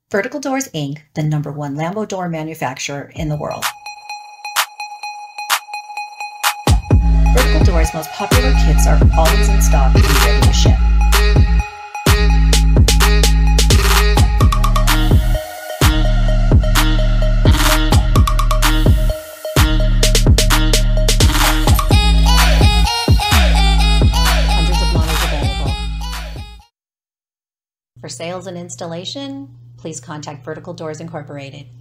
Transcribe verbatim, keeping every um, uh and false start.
Vertical Doors, Incorporated, the number one Lambo door manufacturer in the world. Vertical Doors' most popular kits are always in stock and ready to ship. Hundreds of models available. For sales and installation, please contact Vertical Doors, Incorporated.